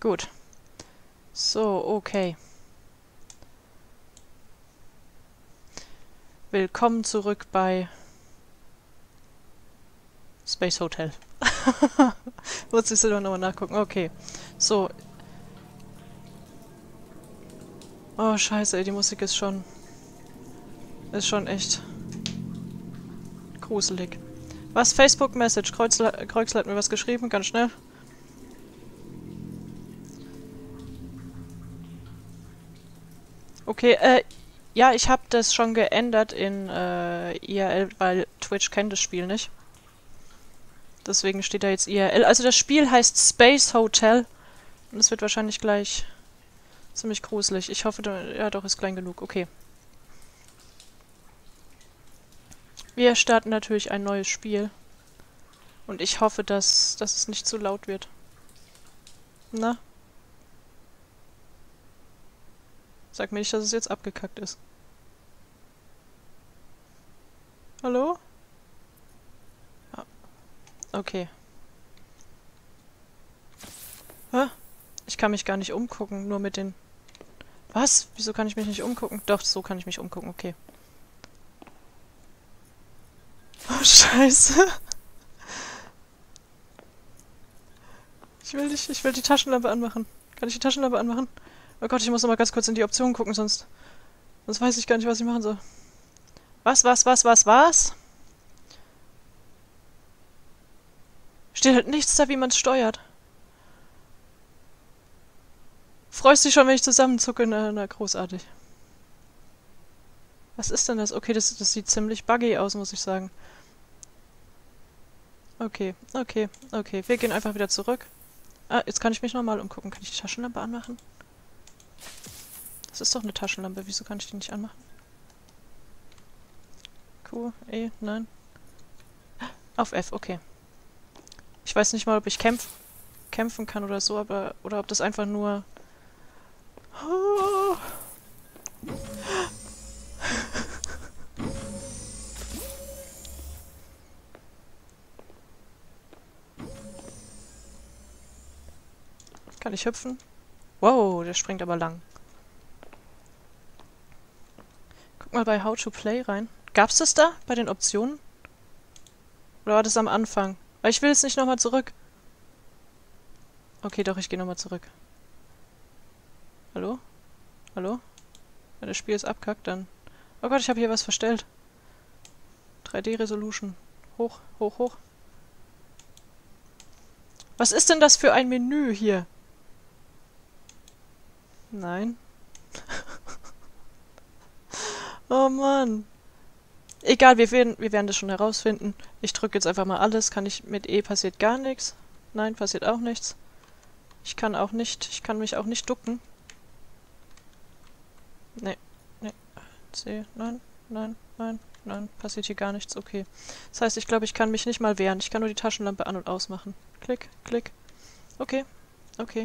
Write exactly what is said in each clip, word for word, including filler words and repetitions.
Gut. So, okay. Willkommen zurück bei Space Hotel. Muss ich doch nochmal nachgucken. Okay. So. Oh, scheiße, ey, die Musik ist schon... Ist schon echt... gruselig. Was? Facebook-Message. Kreuzle Kreuxler hat mir was geschrieben, ganz schnell. Okay, äh... ja, ich habe das schon geändert in äh, I R L, weil Twitch kennt das Spiel nicht. Deswegen steht da jetzt I R L. Also das Spiel heißt Space Hotel. Und es wird wahrscheinlich gleich ziemlich gruselig. Ich hoffe, da, ja doch, ist klein genug. Okay. Wir starten natürlich ein neues Spiel. Und ich hoffe, dass, dass es nicht zu laut wird. Na? Sag mir nicht, dass es jetzt abgekackt ist. Hallo? Ah. Okay. Hä? Ich kann mich gar nicht umgucken, nur mit den... Was? Wieso kann ich mich nicht umgucken? Doch, so kann ich mich umgucken, okay. Oh, scheiße. Ich will nicht, ich will die Taschenlampe anmachen. Kann ich die Taschenlampe anmachen? Oh Gott, ich muss noch mal ganz kurz in die Optionen gucken, sonst... Sonst weiß ich gar nicht, was ich machen soll. Was, was, was, was, was? Steht halt nichts da, wie man es steuert. Freust dich schon, wenn ich zusammenzucke? Na, na, großartig. Was ist denn das? Okay, das, das sieht ziemlich buggy aus, muss ich sagen. Okay, okay, okay. Wir gehen einfach wieder zurück. Ah, jetzt kann ich mich nochmal umgucken. Kann ich die Taschenlampe anmachen? Das ist doch eine Taschenlampe. Wieso kann ich die nicht anmachen? Q, E, nein. Auf F, okay. Ich weiß nicht mal, ob ich kämpf kämpfen kann oder so, aber... Oder ob das einfach nur... Oh. Kann ich hüpfen? Wow, der springt aber lang. Guck mal bei How to Play rein. Gab's das da? Bei den Optionen? Oder war das am Anfang? Weil ich will jetzt nicht nochmal zurück. Okay, doch, ich gehe nochmal zurück. Hallo? Hallo? Wenn das Spiel ist abkackt, dann... Oh Gott, ich habe hier was verstellt. drei D Resolution. Hoch, hoch, hoch. Was ist denn das für ein Menü hier? Nein. Oh Mann. Egal, wir werden, wir werden das schon herausfinden. Ich drücke jetzt einfach mal alles. Kann ich mit E passiert gar nichts. Nein, passiert auch nichts. Ich kann auch nicht, ich kann mich auch nicht ducken. Nee, nee. C, nein, nein, nein, nein. Passiert hier gar nichts, okay. Das heißt, ich glaube, ich kann mich nicht mal wehren. Ich kann nur die Taschenlampe an- und ausmachen. Klick, klick. Okay, okay.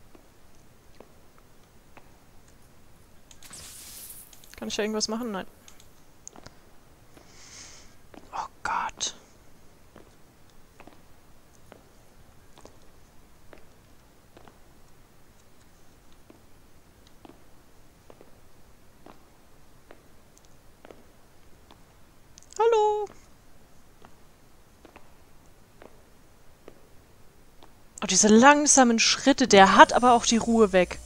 Kann ich da irgendwas machen? Nein. Oh Gott. Hallo. Oh, diese langsamen Schritte, der hat aber auch die Ruhe weg.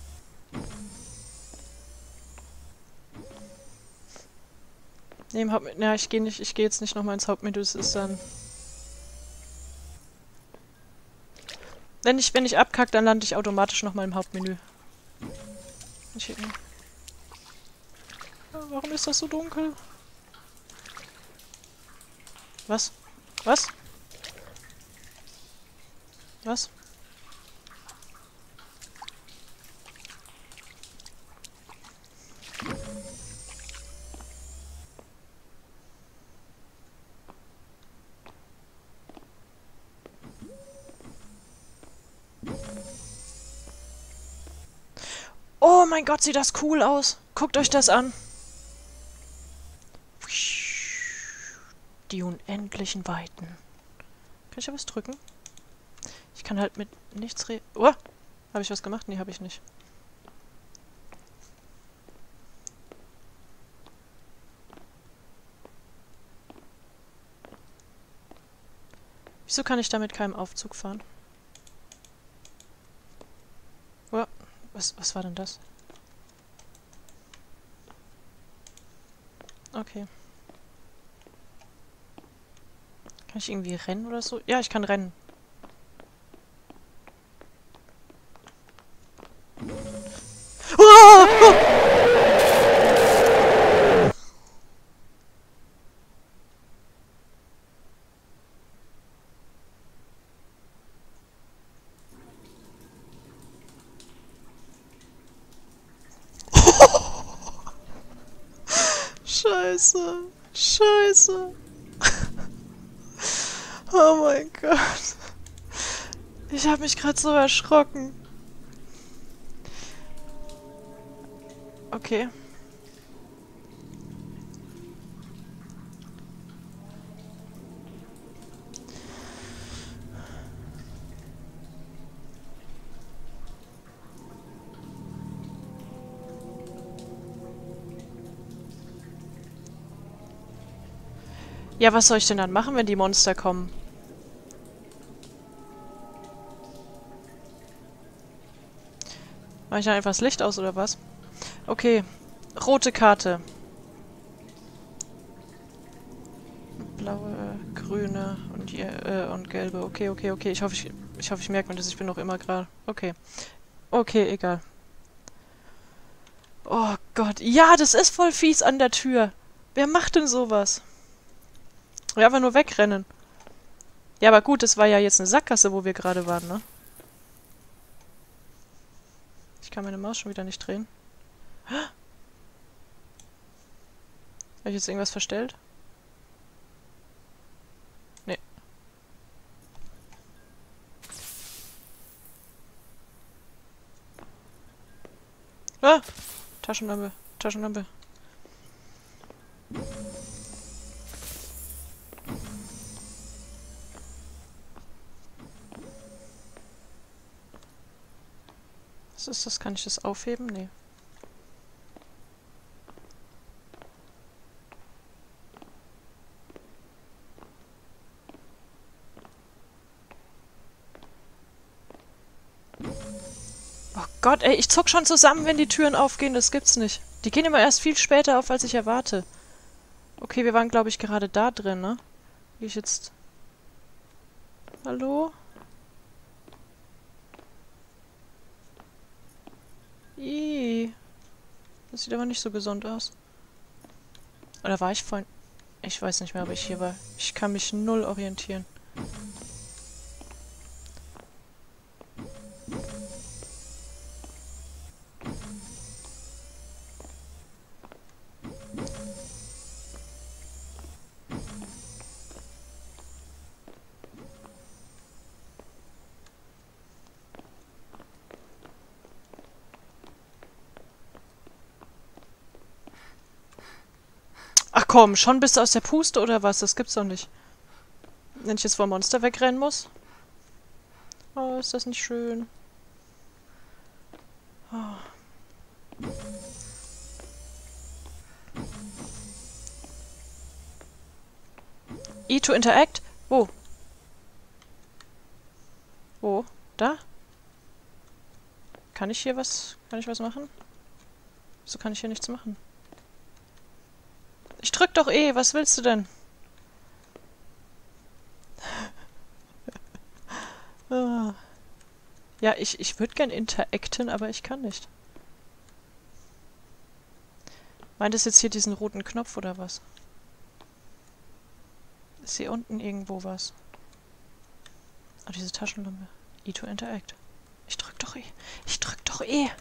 Nee, im Haupt... Ja, ich gehe nicht, ich gehe jetzt nicht nochmal ins Hauptmenü, das ist dann... Wenn ich, wenn ich abkacke, dann lande ich automatisch nochmal im Hauptmenü. Ich... Warum ist das so dunkel? Was? Was? Was? Oh mein Gott, sieht das cool aus. Guckt euch das an. Die unendlichen Weiten. Kann ich da was drücken? Ich kann halt mit nichts re... Oh! Habe ich was gemacht? Nee, habe ich nicht. Wieso kann ich da mit keinem Aufzug fahren? Oh, was, was war denn das? Okay. Kann ich irgendwie rennen oder so? Ja, ich kann rennen. Oh! Scheiße. Scheiße. Oh mein Gott. Ich habe mich gerade so erschrocken. Okay. Ja, was soll ich denn dann machen, wenn die Monster kommen? Mach ich dann einfach das Licht aus, oder was? Okay. Rote Karte. Blaue, grüne und, äh, und gelbe. Okay, okay, okay. Ich hoffe, ich, ich, hoffe, ich merke mir das. Ich bin noch immer gerade... Okay. Okay, egal. Oh Gott. Ja, das ist voll fies an der Tür. Wer macht denn sowas? Ja, einfach nur wegrennen. Ja, aber gut, das war ja jetzt eine Sackgasse, wo wir gerade waren, ne? Ich kann meine Maus schon wieder nicht drehen. Habe ich jetzt irgendwas verstellt? Nee. Ah! Taschenlampe. Taschenlampe. Was ist das? Kann ich das aufheben? Nee. Oh Gott, ey, ich zuck schon zusammen, wenn die Türen aufgehen. Das gibt's nicht. Die gehen immer erst viel später auf, als ich erwarte. Okay, wir waren, glaube ich, gerade da drin, ne? Wie ich jetzt... Hallo? Ih. Das sieht aber nicht so gesund aus. Oder war ich vorhin... Ich weiß nicht mehr, ob ich hier war. Ich kann mich null orientieren. Ach komm, schon bist du aus der Puste oder was? Das gibt's doch nicht. Wenn ich jetzt vor Monster wegrennen muss? Oh, ist das nicht schön. Oh. E to interact? Wo? Wo? Da? Kann ich hier was... Kann ich was machen? Wieso kann ich hier nichts machen? Ich drück doch eh, was willst du denn? Ah. Ja, ich, ich würde gern interacten, aber ich kann nicht. Meint es jetzt hier diesen roten Knopf oder was? Ist hier unten irgendwo was? Ah, diese Taschenlampe. E to interact. Ich drück doch eh. Ich drück doch eh.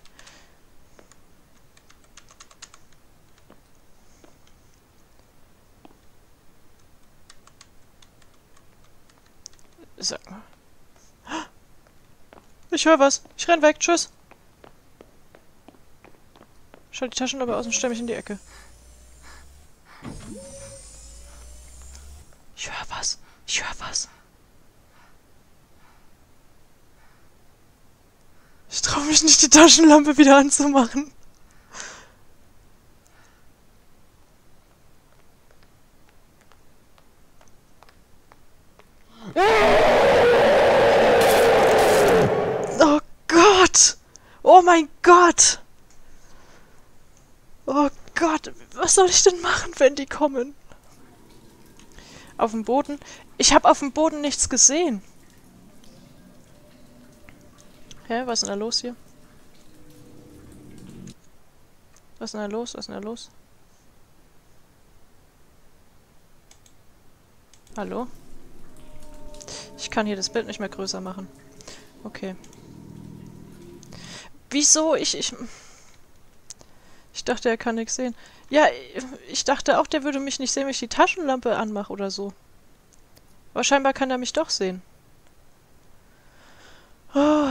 Sag mal. Ich höre was. Ich renn weg. Tschüss. Schalt die Taschenlampe aus und stell mich in die Ecke. Ich höre was. Ich höre was. Ich mich nicht, die Taschenlampe wieder anzumachen. Oh Gott! Oh mein Gott! Oh Gott, was soll ich denn machen, wenn die kommen? Auf dem Boden? Ich habe auf dem Boden nichts gesehen. Hä, was ist denn da los hier? Was ist denn da los? Was ist denn da los? Hallo? Ich kann hier das Bild nicht mehr größer machen. Okay. Wieso? Ich, ich... Ich dachte, er kann nichts sehen. Ja, ich dachte auch, der würde mich nicht sehen, wenn ich die Taschenlampe anmache oder so. Aber scheinbar kann er mich doch sehen. Oh.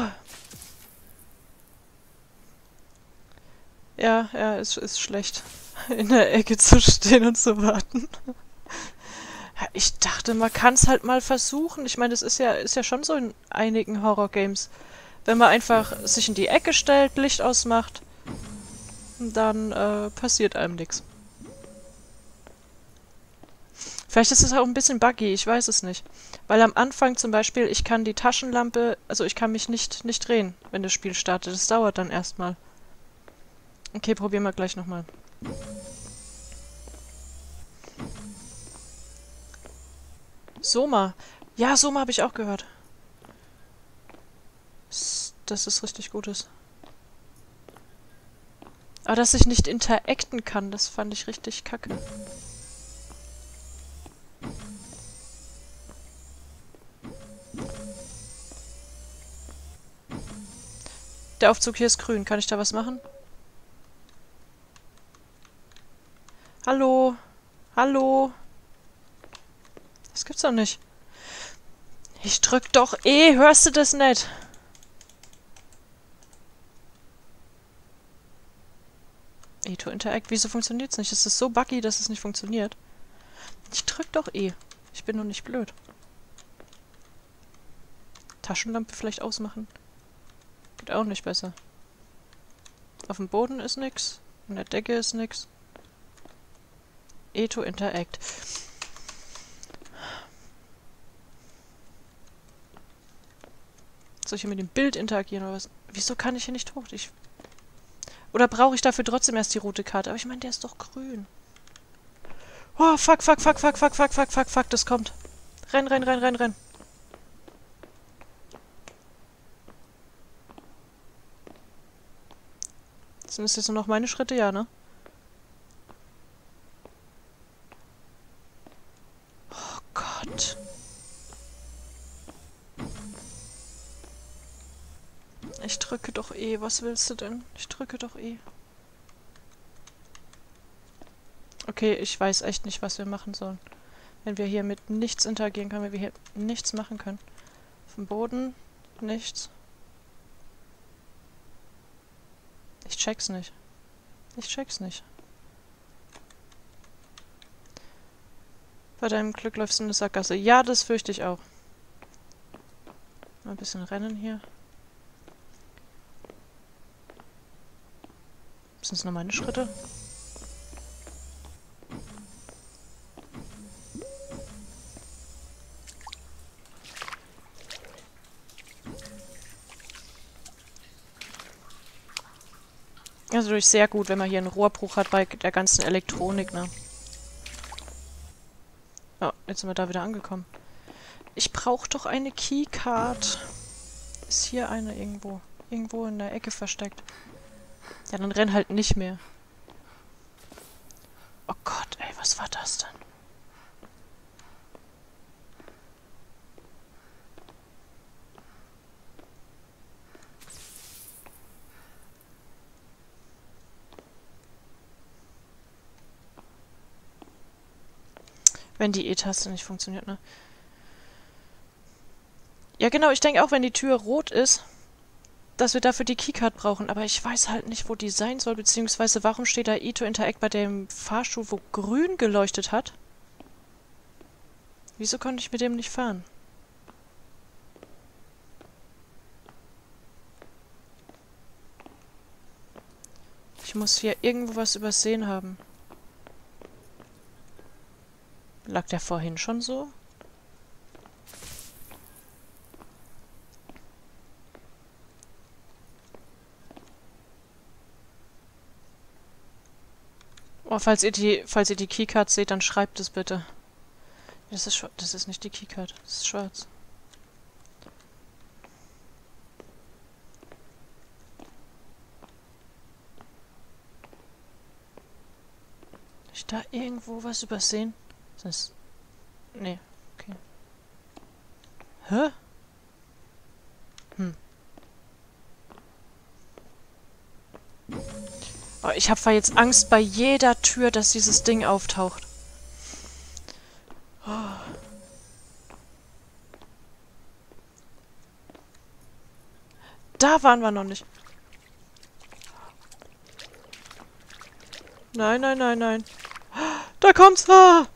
Ja, ja, es ist schlecht, in der Ecke zu stehen und zu warten. Ja, ich dachte, man kann es halt mal versuchen. Ich meine, das ist ja, ist ja schon so in einigen Horror-Games. Wenn man einfach sich in die Ecke stellt, Licht ausmacht, dann äh, passiert einem nichts. Vielleicht ist es auch ein bisschen buggy, ich weiß es nicht. Weil am Anfang zum Beispiel, ich kann die Taschenlampe, also ich kann mich nicht, nicht drehen, wenn das Spiel startet. Das dauert dann erstmal. Okay, probieren wir gleich nochmal. Soma. Ja, Soma habe ich auch gehört. Dass es richtig gut ist. Aber dass ich nicht interacten kann, das fand ich richtig kacke. Der Aufzug hier ist grün. Kann ich da was machen? Hallo? Hallo? Das gibt's doch nicht. Ich drück doch eh. Hörst du das nicht? E to Interact. Wieso funktioniert's nicht? Es ist so buggy, dass es nicht funktioniert. Ich drück doch eh. Ich bin nur nicht blöd. Taschenlampe vielleicht ausmachen? Geht auch nicht besser. Auf dem Boden ist nix. In der Decke ist nix. E to Interact. Soll ich hier mit dem Bild interagieren oder was? Wieso kann ich hier nicht hoch? Ich oder brauche ich dafür trotzdem erst die rote Karte? Aber ich meine, der ist doch grün. Oh, fuck, fuck, fuck, fuck, fuck, fuck, fuck, fuck, fuck, das kommt. Renn, renn, renn, renn, renn. Sind das jetzt nur noch meine Schritte? Ja, ne? Oh Gott. Ich drücke doch eh. Was willst du denn? Ich drücke doch eh. Okay, ich weiß echt nicht, was wir machen sollen. Wenn wir hier mit nichts interagieren können, wenn wir hier nichts machen können. Auf dem Boden nichts. Ich check's nicht. Ich check's nicht. Bei deinem Glück läufst du in eine Sackgasse. Ja, das fürchte ich auch. Mal ein bisschen rennen hier. Sind es nur meine Schritte? Also durch sehr gut, wenn man hier einen Rohrbruch hat bei der ganzen Elektronik, ne? Oh, jetzt sind wir da wieder angekommen. Ich brauche doch eine Keycard. Ist hier eine irgendwo? Irgendwo in der Ecke versteckt. Ja, dann renn halt nicht mehr. Oh Gott, ey, was war das denn? Wenn die E-Taste nicht funktioniert, ne? Ja, genau, ich denke auch, wenn die Tür rot ist, dass wir dafür die Keycard brauchen. Aber ich weiß halt nicht, wo die sein soll, beziehungsweise warum steht da E to Interact bei dem Fahrstuhl, wo grün geleuchtet hat? Wieso konnte ich mit dem nicht fahren? muss hier irgendwo was übersehen haben. Lag der vorhin schon so? Oh, falls ihr die, falls ihr die Keycard seht, dann schreibt es bitte. Das ist, das ist nicht die Keycard, das ist schwarz. Hab ich da irgendwo was übersehen? Sonst... Nee, okay. Hä? Hm. Oh, ich habe jetzt Angst bei jeder Tür, dass dieses Ding auftaucht. Oh. Da waren wir noch nicht. Nein, nein, nein, nein. Da kommt's! Ah!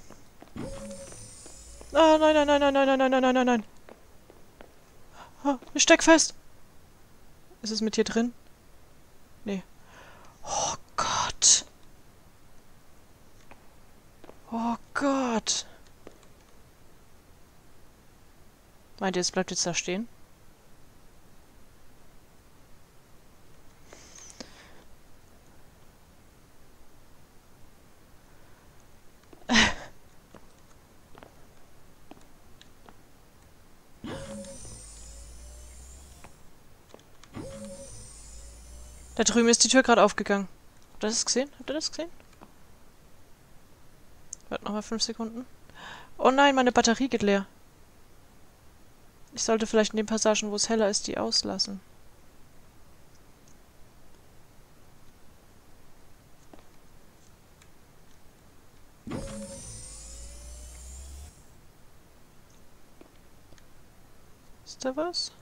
Ah, nein, nein, nein, nein, nein, nein, nein, nein, nein, nein, nein. Ah, ich steck fest. Ist es mit hier drin? Nee. Oh Gott. Oh Gott. Meint ihr, es bleibt jetzt da stehen? Da drüben ist die Tür gerade aufgegangen. Habt ihr das gesehen? Habt ihr das gesehen? Warte nochmal fünf Sekunden. Oh nein, meine Batterie geht leer. Ich sollte vielleicht in den Passagen, wo es heller ist, die auslassen. Ist da was?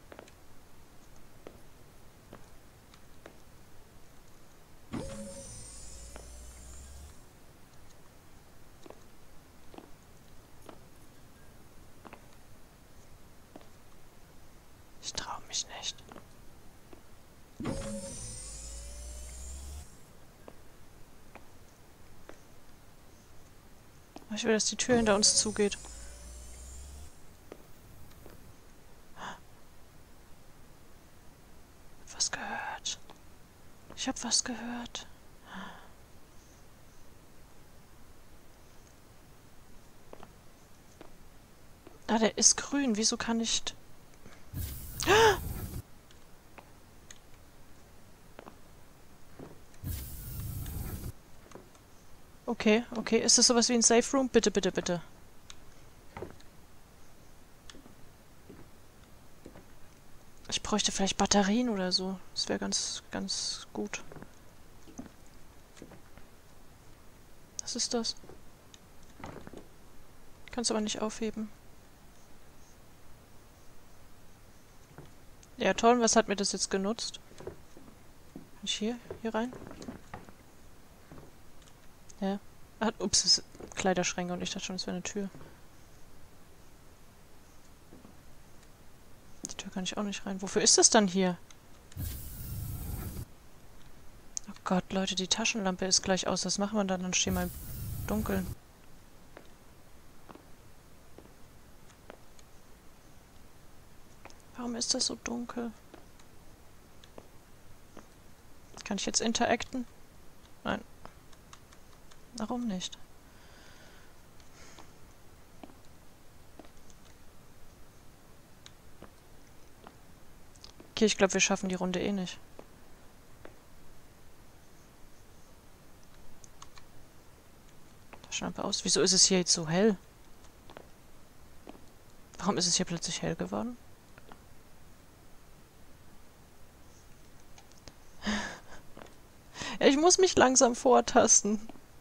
Ich traue mich nicht. Ich will, dass die Tür hinter uns zugeht. Was gehört? Ich habe was gehört. Ah, der ist grün. Wieso kann ich... Okay, okay. Ist das sowas wie ein Safe Room? Bitte, bitte, bitte. Ich bräuchte vielleicht Batterien oder so. Das wäre ganz, ganz gut. Was ist das? Kannst aber nicht aufheben. Ja, toll. Was hat mir das jetzt genutzt? Kann ich hier, hier rein? Ja. Ah, ups, das ist Kleiderschränke und ich dachte schon, es wäre eine Tür. Die Tür kann ich auch nicht rein. Wofür ist das dann hier? Oh Gott, Leute, die Taschenlampe ist gleich aus. Was machen wir dann? Dann stehen wir im Dunkeln. Warum ist das so dunkel? Kann ich jetzt interacten? Nein. Warum nicht? Okay, ich glaube, wir schaffen die Runde eh nicht. Taschenlampe aus. Wieso ist es hier jetzt so hell? Warum ist es hier plötzlich hell geworden? Ich muss mich langsam vortasten.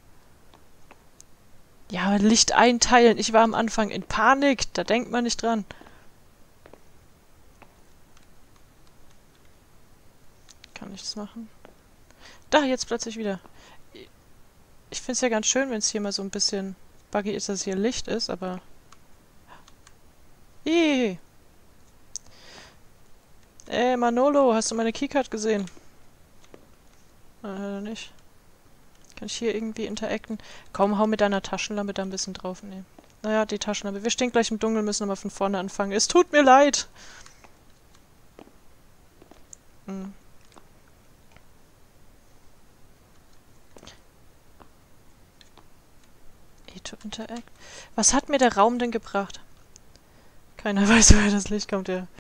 Ja, Licht einteilen. Ich war am Anfang in Panik. Da denkt man nicht dran. Kann ich das machen? Da, jetzt plötzlich wieder. Ich finde es ja ganz schön, wenn es hier mal so ein bisschen buggy ist, dass hier Licht ist, aber... Ih. Ey, Manolo, hast du meine Keycard gesehen? Äh, nicht. Kann ich hier irgendwie interacten? Komm, hau mit deiner Taschenlampe da ein bisschen drauf. Nee. Naja, die Taschenlampe. Wir stehen gleich im Dunkeln, müssen aber von vorne anfangen. Es tut mir leid! Hm. E to interact. Was hat mir der Raum denn gebracht? Keiner weiß, woher das Licht kommt, ja.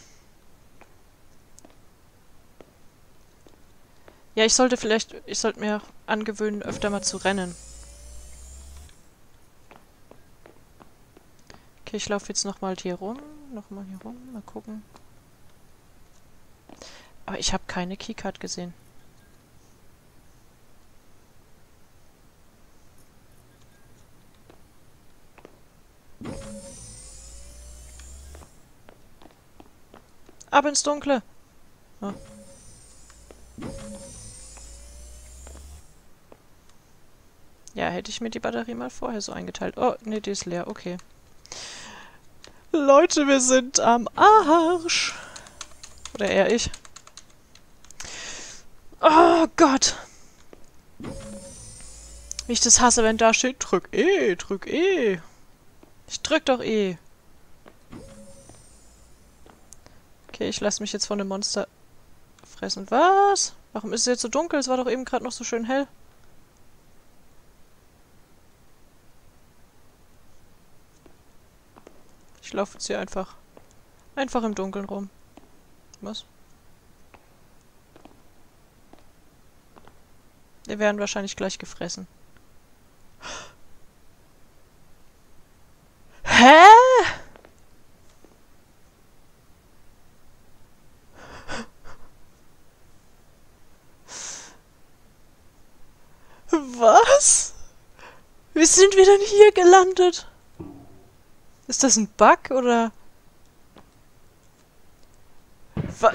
Ja, ich sollte vielleicht... Ich sollte mir angewöhnen, öfter mal zu rennen. Okay, ich laufe jetzt nochmal hier rum. Nochmal hier rum. Mal gucken. Aber ich habe keine Keycard gesehen. Ab ins Dunkle! Oh. Ja, hätte ich mir die Batterie mal vorher so eingeteilt. Oh, ne, die ist leer. Okay. Leute, wir sind am Arsch! Oder eher ich. Oh Gott! Wie ich das hasse, wenn da steht, drück E, drück E. Ich drück doch E. Okay, ich lasse mich jetzt von dem Monster fressen. Was? Warum ist es jetzt so dunkel? Es war doch eben gerade noch so schön hell. Ich laufe jetzt hier einfach. Einfach im Dunkeln rum. Was? Wir werden wahrscheinlich gleich gefressen. Hä? Was? Wie sind wir denn hier gelandet? Ist das ein Bug oder? Wa-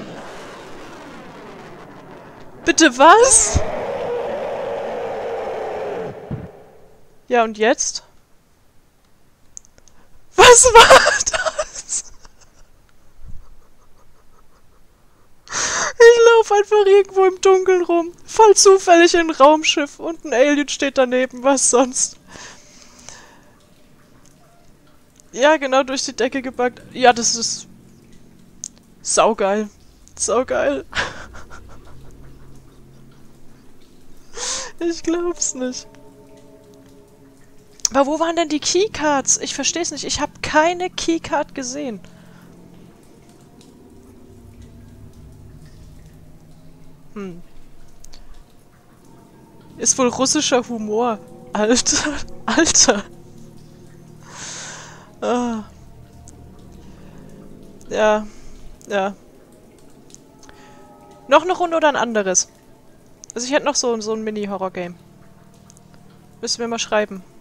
Bitte was? Ja, und jetzt? Was war das? Ich laufe einfach irgendwo im Dunkeln rum. Fall zufällig in ein Raumschiff und ein Alien steht daneben. Was sonst? Ja, genau, durch die Decke gebackt. Ja, das ist... saugeil. Saugeil. Ich glaub's nicht. Aber wo waren denn die Keycards? Ich versteh's nicht. Ich habe keine Keycard gesehen. Hm. Ist wohl russischer Humor. Alter. Alter. Ah. Ja. Ja. Noch eine Runde oder ein anderes? Also ich hätte noch so, so ein Mini-Horror-Game. Müssen wir mal schreiben.